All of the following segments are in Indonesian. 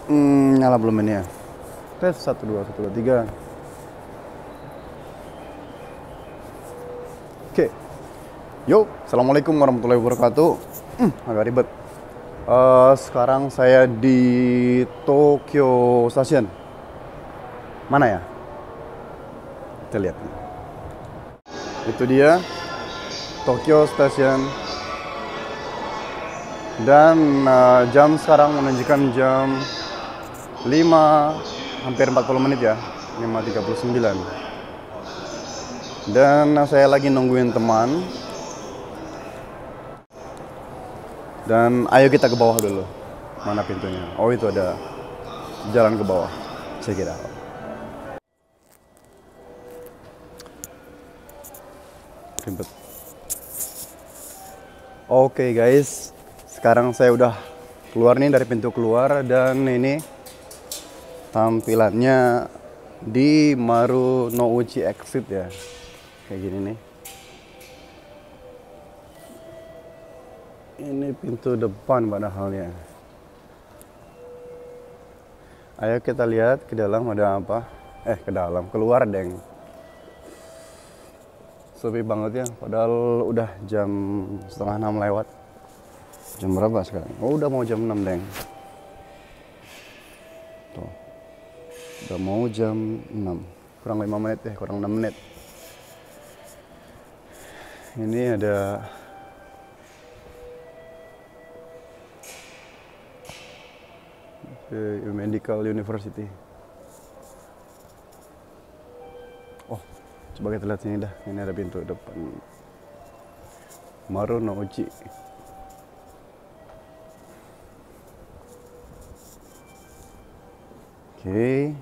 Nyala belum ini ya? Tes 1 2 1 2 3. Oke. Yo, assalamualaikum warahmatullahi wabarakatuh. Agak ribet. Sekarang saya di Tokyo Station. Mana ya? Kita lihat. Itu dia Tokyo Station. Dan jam sekarang menunjukkan jam 5 hampir 40 menit ya, 5.39. Dan saya lagi nungguin teman. Dan ayo kita ke bawah dulu. Mana pintunya? Oh, itu ada jalan ke bawah. Check it out. Ribet. Oke guys, sekarang saya udah keluar nih dari pintu keluar, dan ini tampilannya di Marunouchi exit ya, kayak gini nih. Ini pintu depan padahalnya. Ayo kita lihat ke dalam ada apa. Ke dalam, keluar deng. Sepi banget ya, padahal udah jam setengah 6 lewat. Jam berapa sekarang? Oh, udah mau jam 6 deng. Tuh. Udah mau jam 6. Kurang 5 menit ya, kurang 6 menit. Ini ada Medical University. Oh, coba kita lihat sini dah. Ini ada pintu depan Marunouchi. Oke.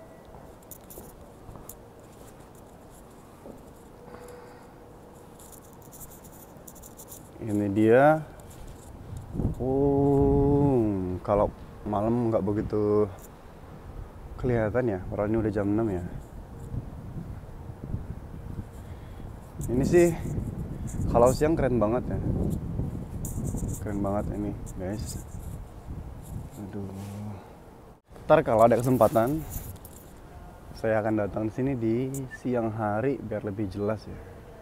Ini dia. Kalau malam nggak begitu kelihatan ya, padahal ini udah jam 6 ya. Ini sih kalau siang keren banget ya. Keren banget ini, guys. Aduh. Ntar kalau ada kesempatan saya akan datang sini di siang hari biar lebih jelas ya.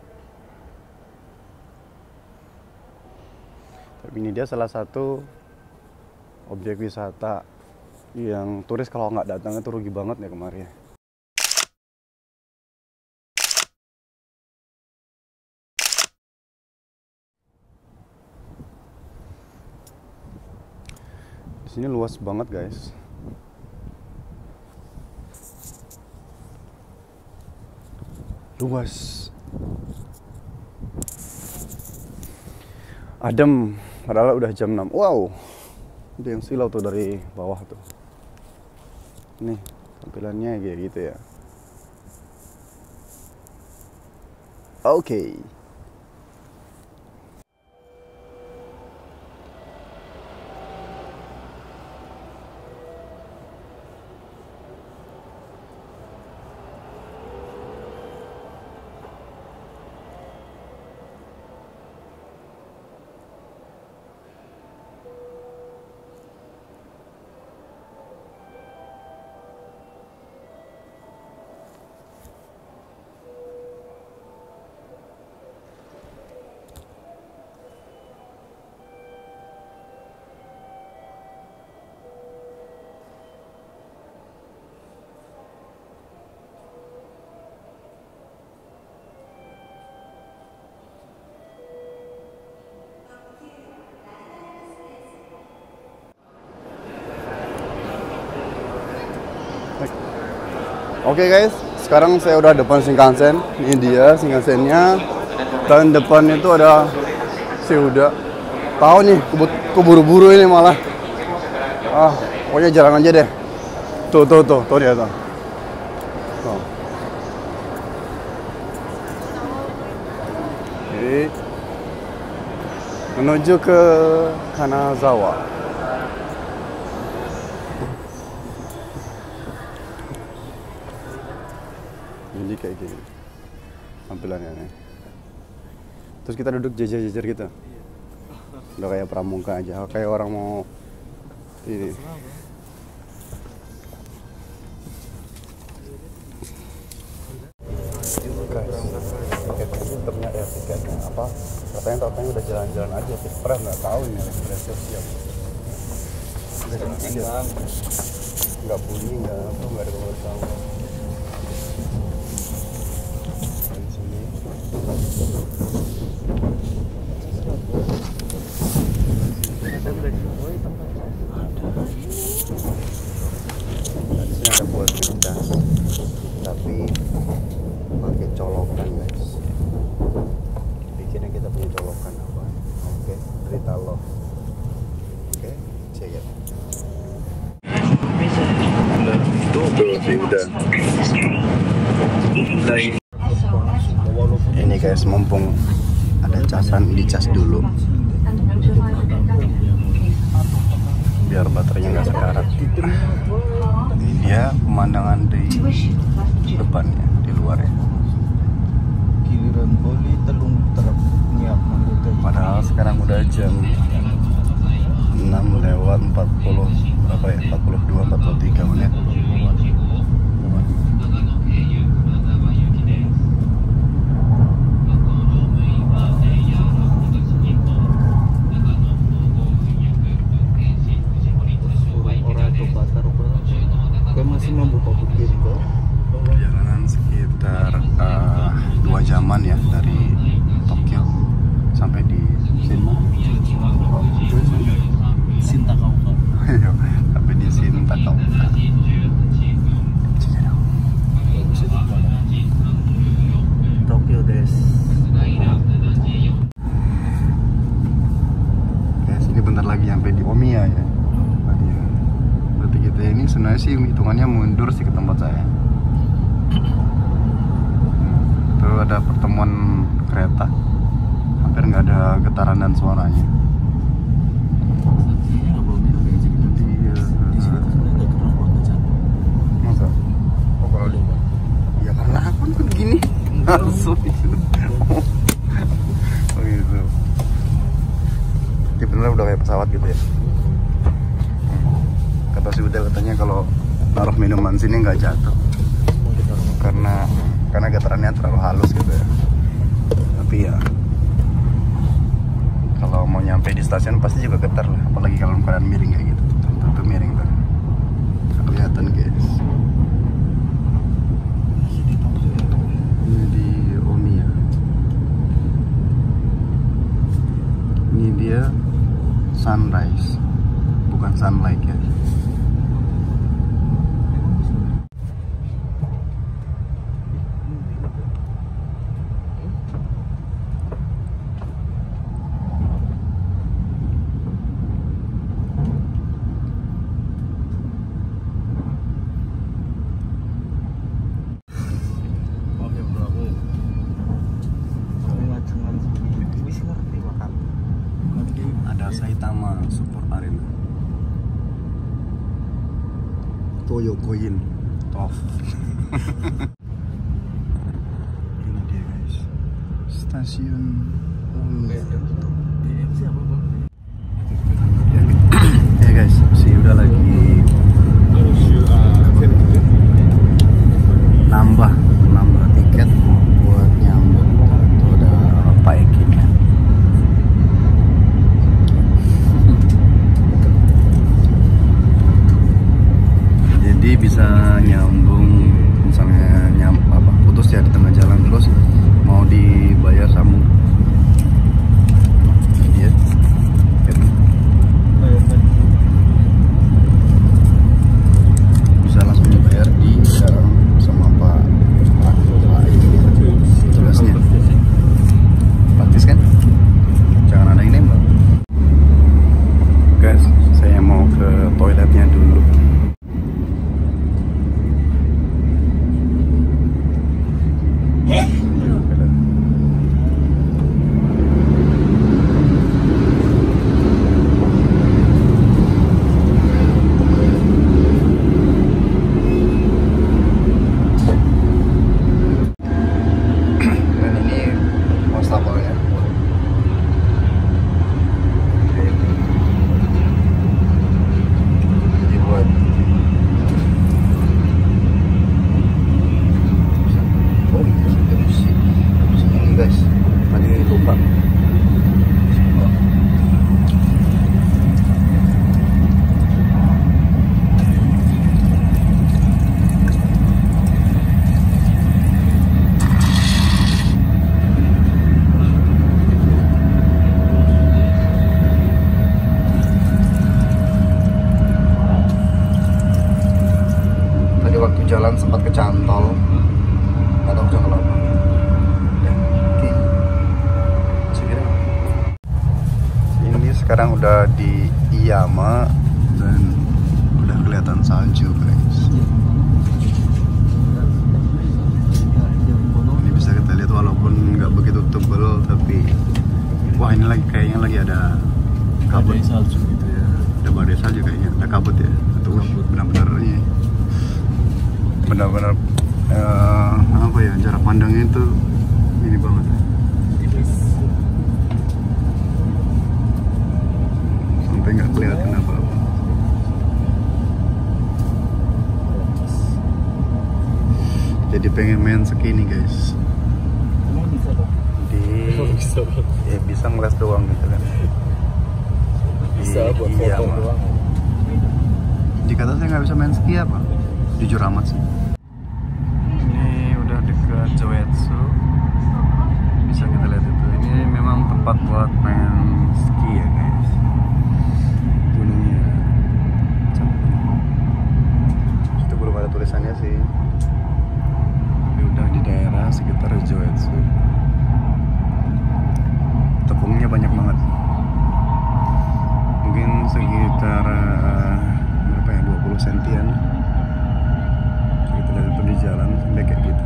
Tapi ini dia salah satu objek wisata yang turis kalau nggak datang itu rugi banget ya kemarin ya. Di sini luas banget guys. Luas. Adem, padahal udah jam 6. Wow. Ada yang silau tuh dari bawah tuh. Nih, tampilannya kayak gitu ya. Oke. Oke guys, sekarang saya udah depan Shinkansen. Ini dia Shinkansennya. Dan depan itu ada Seuda. Tahu nih, keburu-buru ini malah. Pokoknya jalan aja deh. Tuh dia tuh. Tuh. Oke. Menuju ke Kanazawa. Jadi kayak gini tampilannya nih. Terus kita duduk jajar-jajar gitu. Udah kayak pramuka aja, kayak orang mau ini. Jadi ternyata ya tiketnya apa? Katanya udah jalan-jalan aja, Fitpres nggak tahu ini registrasi siap. Nggak bunyi, nggak ada kabar tahu. Di sini. Di sini ada buat berita, tapi pakai colokan guys. Bikinnya kita punya colokan apa? Oke, berita lo. Oke, check it. Ini guys, mumpung ada casan, dicas dulu biar baterainya nggak sekarat. Ini dia pemandangan di depannya, di luarnya. Padahal sekarang udah jam 6 lewat 40 berapa ya? 42 43 menit. Masih membuka bukit itu. Perjalanan sekitar 2 jaman ya dari Tokyo sampai di Shintakauka. sampai di Shintakauka. Tokyo des. Guys, ini bentar lagi sampai di Omiya ya. Berarti kita ini sebenarnya sih hitungannya mundur sih ke tempat saya. Tuh ada pertemuan kereta, hampir nggak ada getaran dan suaranya. Masa? Oh kalau di ya karena aku kan begini langsung itu. Oh gitu. Ini bener udah kayak pesawat gitu ya. Kata si Udel katanya kalau naruh minuman sini nggak jatuh karena getarannya terlalu halus gitu ya. Tapi ya kalau mau nyampe di stasiun pasti juga getar lah, apalagi kalau keadaan miring kayak gitu. Tentu miring tuh. Kelihatan guys. Ini di Omiya. Ini dia sunrise, bukan sunlight ya. Ada Saitama Support Arena, Toyokoin, Tof. Ini dia guys, stasiun Omiya. Ya guys, si udah lagi nambah tiket buat nyambung. Tuh ada Pak Ekinnya. Jadi bisa nyambung, misalnya putus ya di tengah jalan terus mau dibayar sambung. Ini dia. jalan sempat kecantol, nggak tahu jangan apa. Oke, segera. Ini sekarang udah di Iyama dan udah kelihatan salju guys. Ini bisa kita lihat walaupun nggak begitu tebel, tapi wah ini lagi kayaknya lagi ada kabut salju gitu ya. Ada badai salju kayaknya, ada kabut ya. Itu benar-benar ini benar-benar apa ya, jarak pandangnya itu ini banget. Sampai nggak kelihatan apa-apa. Jadi pengen main ski nih guys. Ya bisa ngeles doang gitu kan. Bisa buat iya, foto doang. Dikata saya nggak bisa main ski apa? Jujur amat sih. Ini udah dekat Joetsu. Bisa kita lihat itu. Ini memang tempat buat main ski ya guys. Gunungnya. Itu belum ada tulisannya sih. Ini udah di daerah sekitar Joetsu. Tepungnya banyak banget. Mungkin sekitar berapa ya, 20 sentian. Kita lihat itu di jalan sampai kayak gitu.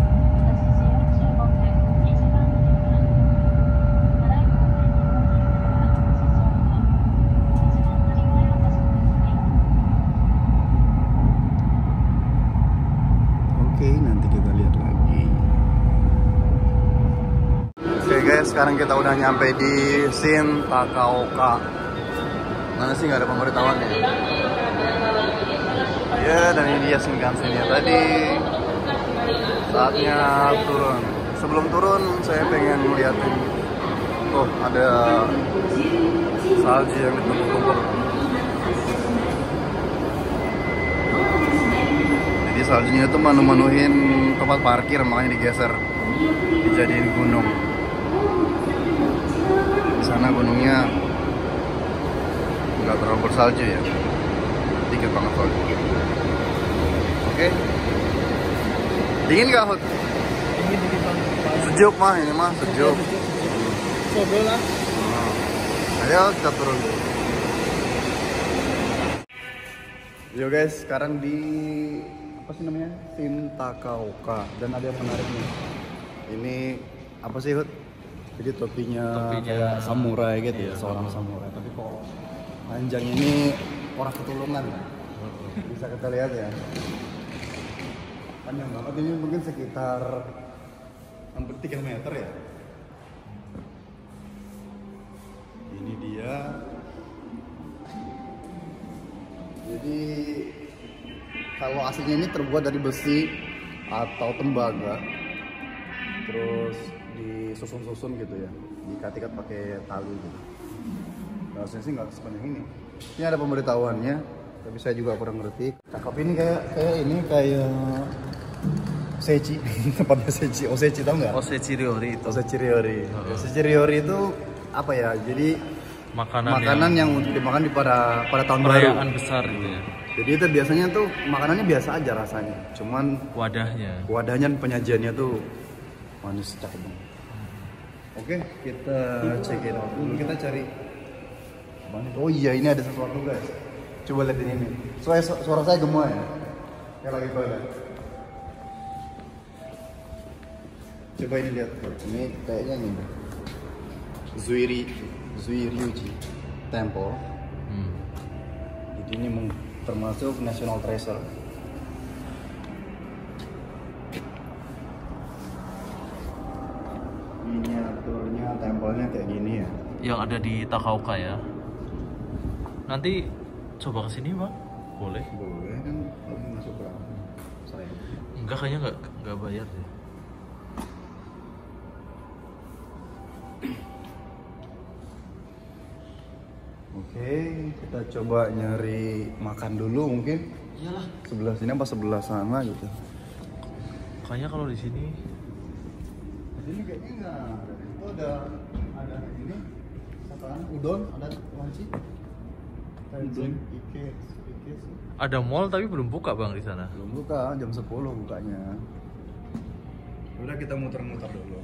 Oke, nanti kita lihat lagi. Oke guys, sekarang kita udah nyampe di Shin-Takaoka. Mana sih nggak ada pemberitahuannya? Ya, dan ini dia Shinkansen-nya tadi. Saatnya turun. Sebelum turun, saya pengen ngeliatin. Oh, ada salju yang ditumpuk-tumpuk. Jadi saljunya itu menu-menuhin tempat parkir, makanya digeser, dijadiin gunung. Di sana gunungnya nggak terlalu bersalju ya, dikit banget salju. Oke, dingin nggak Hud? Dingin banget. Sejuk mah, ini mah sejuk. Coba lah. Ayo kita turun. Yo guys, sekarang di apa sih namanya? Shin-Takaoka. Dan ada yang menarik nih. Ini apa sih Hud? Jadi topinya kayak samurai gitu ya, seorang samurai. Tapi kok panjangnya ini orang ketulungan. Bisa kita lihat ya. Panjang banget ini, mungkin sekitar hampir 3 meter ya. Ini dia. Jadi kalau aslinya ini terbuat dari besi atau tembaga, terus disusun-susun gitu ya, diikat-ikat pakai tali gitu. Rasanya sih nggak sepanjang ini. Ini ada pemberitahuannya, tapi saya juga kurang ngerti. Cakep ini kayak Osechi, tempatnya Osechi. Osechi tahu nggak? Osechi Ryori itu. Osechi Ryori. Osechi Ryori itu apa ya? Jadi makanan yang untuk dimakan di pada tahun baru. Perayaan besar gitu ya. Jadi itu biasanya tuh makanannya biasa aja rasanya. Cuman wadahnya dan penyajiannya tuh manis, cakep banget. Oke, kita check it out dulu. Kita cari. Oh iya, ini ada sesuatu guys. Coba lihat ini. Suara saya gemuk ya. Kayak lagi toilet. Coba ini lihat. Ini kayaknya ini. Zuiryuji Temple. Jadi ini termasuk National Treasure. Miniaturnya tempelnya kayak gini ya. Yang ada di Takaoka ya. Nanti coba kesini Bang. Boleh? Boleh kan, tapi masuk berapa? Sayang. Enggak, kayaknya enggak bayar deh. Oke, kita coba nyari makan dulu mungkin. Iyalah. Sebelah sini apa sebelah sana gitu. Kayaknya kalau di sini Ini kayaknya nggak ada. Itu ada ini apaan? Udon, ada wanci. Ada mall tapi belum buka bang di sana. Belum buka, jam 10 bukanya. Udah kita muter-muter dulu.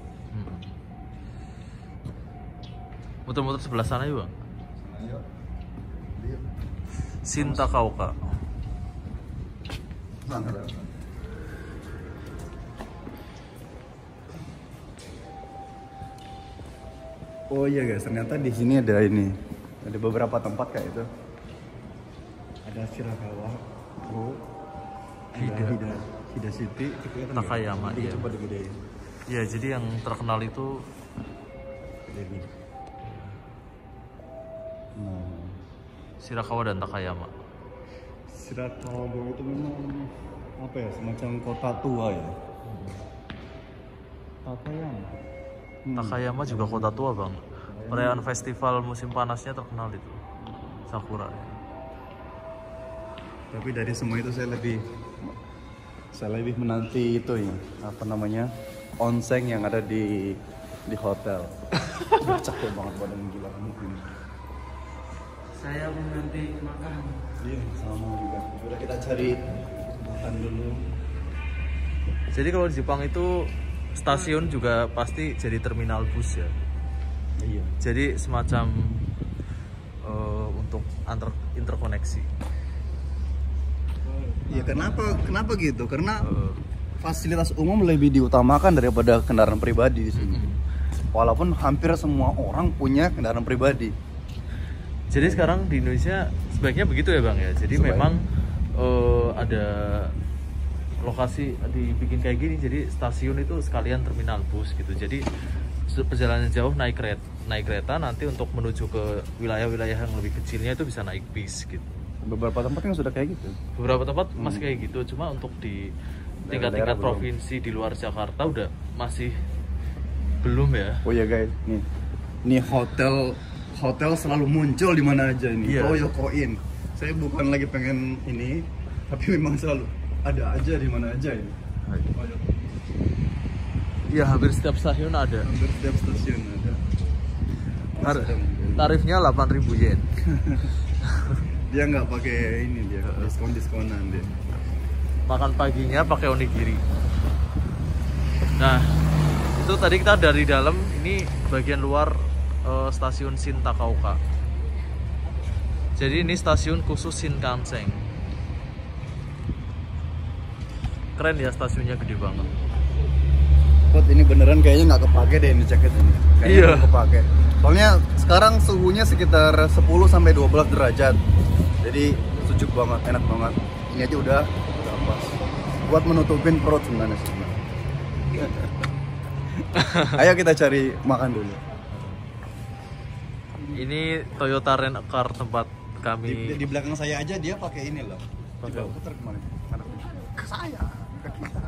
Muter-muter sebelah sana ya bang. Ayo. Sinta Kauka. Sana. Oh iya guys, ternyata di sini ada ini. Ada beberapa tempat kayak itu. Ada Shirakawa, Hida City, Takayama. Iya. Iya. Coba digedein. Iya, jadi yang terkenal itu Jadi. Nah, Shirakawa dan Takayama. Shirakawa itu memang apa ya, semacam kota tua ya. Takayama. Takayama juga kota tua bang. Perayaan festival musim panasnya terkenal itu, Sakura. Tapi dari semua itu saya lebih menanti itu ya, apa namanya, onsen yang ada di hotel. Capek banget badan gila mungkin. Saya menanti makan. Iya, sama juga. Udah kita cari makan dulu. Jadi kalau di Jepang itu stasiun juga pasti jadi terminal bus ya. Iya. Jadi semacam untuk interkoneksi. Iya, kenapa gitu? Karena fasilitas umum lebih diutamakan daripada kendaraan pribadi di sini. Walaupun hampir semua orang punya kendaraan pribadi. Jadi sekarang di Indonesia sebaiknya begitu ya bang ya. Jadi memang ada lokasi dibikin kayak gini. Jadi stasiun itu sekalian terminal bus gitu. Jadi perjalanan jauh naik kereta nanti untuk menuju ke wilayah-wilayah yang lebih kecilnya itu bisa naik bis gitu. Beberapa tempat yang sudah kayak gitu. Beberapa tempat masih kayak gitu, cuma untuk di tingkat-tingkat provinsi di luar Jakarta udah masih belum ya. Oh ya guys, nih hotel selalu muncul di mana aja ini. Iya. Toyokoin. Saya bukan lagi pengen ini, tapi memang selalu ada aja di mana aja ini. Iya, hampir setiap stasiun ada. Hampir setiap stasiun ada. Tarifnya 8.000 yen. Dia nggak pakai ini, dia diskonan dia. Makan paginya pakai onigiri. Nah, itu tadi kita dari dalam, ini bagian luar stasiun Shintakauka. Jadi ini stasiun khusus Shinkansen. Keren ya, stasiunnya gede banget. Ini beneran kayaknya nggak kepake deh ini jaket ini. Kayaknya Iya. nggak kepake. Soalnya sekarang suhunya sekitar 10 sampai 12 derajat. Jadi sejuk banget, enak banget. Ini aja udah pas. Buat menutupin perut sebenarnya sih. Ayo kita cari makan dulu. Ini Toyota Rent a Car tempat kami. Di belakang saya aja dia pakai ini loh. Pakai Coba putar kemana? Ke saya, ke kita.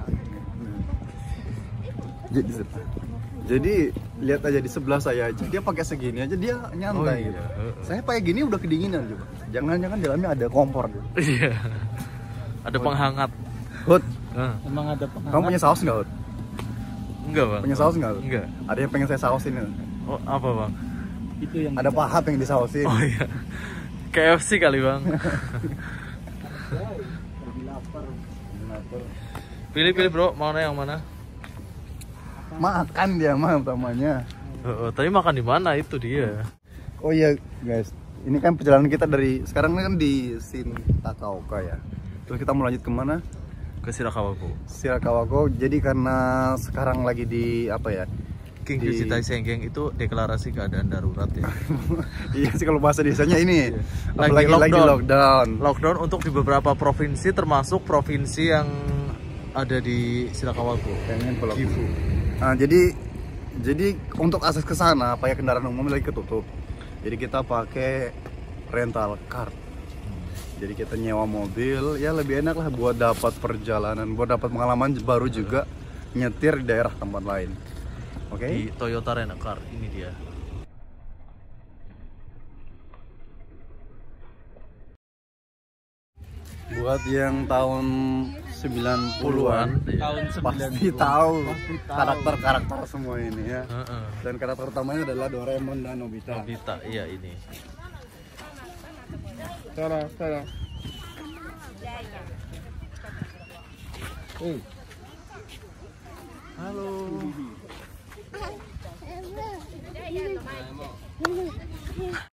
Jadi lihat aja di sebelah saya aja, dia pakai segini aja dia nyantai. Oh, iya. Gitu. Saya pakai gini udah kedinginan coba. Jangan-jangan dalamnya ada kompor gitu. Iya. Ada penghangat. Hud, Emang ada penghangat? kamu punya saus nggak Hud? Enggak bang. Punya saus nggak Hud? Enggak. Ada yang pengen saya sausin. Oh, apa bang? Itu yang Ada paha pengen disausin. Oh iya. KFC kali bang. lagi lapar. Pilih bro, mau yang mana? Makan dia mah utamanya. Tapi makan di mana itu dia? Oh iya guys, ini kan perjalanan kita dari sekarang kan di Shintakauka ya. Terus kita mau lanjut kemana? Ke Shirakawaku. Shirakawaku. Jadi karena sekarang lagi di apa ya? Kingkyuji Taisengeng itu deklarasi keadaan darurat ya. Iya sih kalau bahasa desanya ini. Lagi Lagi lockdown. lockdown. Lockdown untuk di beberapa provinsi, termasuk provinsi yang ada di Shirakawaku. Pengen kalau Gifu. Nah, jadi untuk akses ke sana pakai kendaraan umum lagi ketutup. Jadi kita pakai rental car. Jadi kita nyewa mobil, ya lebih enak lah buat dapat perjalanan, buat dapat pengalaman baru juga nyetir di daerah tempat lain. Oke? Di Toyota Rent a Car, ini dia. Buat yang tahun 90-an Tahun pasti 90-an. tahu Pasti tahu. karakter-karakter semua ini ya. Heeh. Dan karakter utamanya adalah Doraemon dan Nobita. Nobita, iya ini. Tara. Halo.